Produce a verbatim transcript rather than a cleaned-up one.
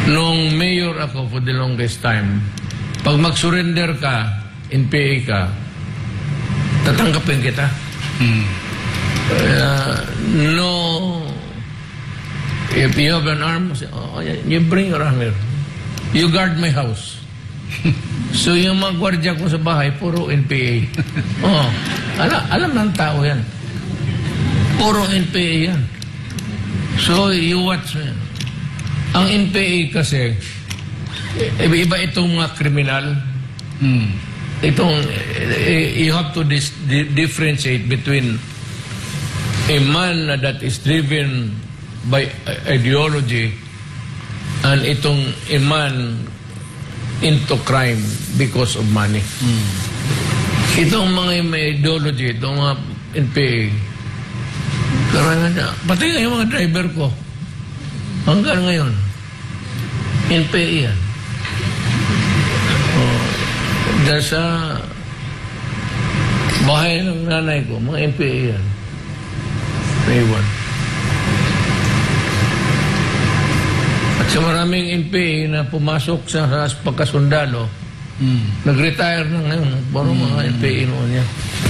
Nung mayor ako for the longest time, pag mag-surrender ka, N P A ka, tatanggapin kita. Hmm. Uh, no, if you have an arm, oh, you bring your arm here. You guard my house. So yung mga gwardiya ko sa bahay, puro N P A. Oh, alam, alam ng tao yan. Puro N P A yan. So you watch me. Ang N P A kasi, iba itong mga kriminal. Hmm. Itong, you have to dis di differentiate between a man that is driven by ideology and itong a man into crime because of money. Hmm. Itong mga may ideology, itong mga N P A, karangan niya, pati nga yung mga driver ko, hanggang ngayon, N P A yan. Oh, dahil sa bahay ng nanay ko, mga N P A yan. Naiwan. At sa maraming N P A na pumasok sa, sa pagkasundalo, hmm. nag-retire na ngayon, parang hmm. mga N P A noon yan.